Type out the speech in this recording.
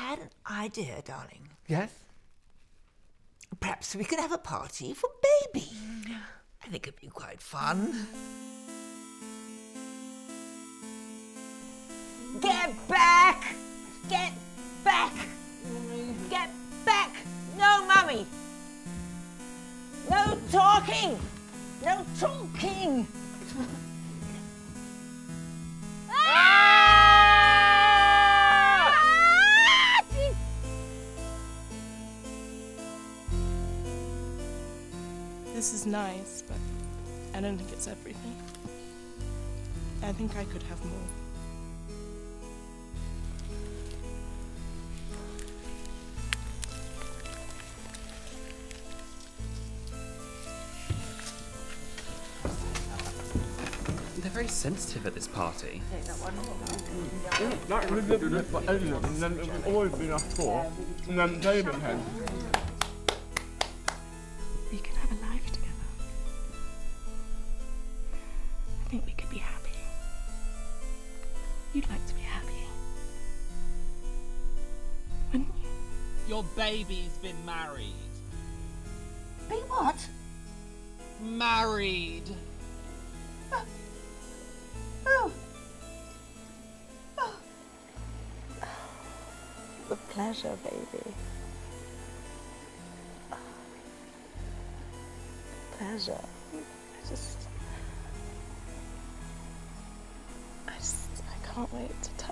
had an idea, darling. Yes? Perhaps we could have a party for Baby. I think it'd be quite fun. Get back! Get back! Get back! No, Mummy! No talking! No talking! This is nice, but I don't think it's everything. I think I could have more. They're very sensitive at this party. That was it for Ellie, and then it was always been us four, and then David had. We can have a life together. I think we could be happy. You'd like to be happy, wouldn't you? Your baby's been married. Be what? Married. Oh. The pleasure, baby. Pleasure. I can't wait to touch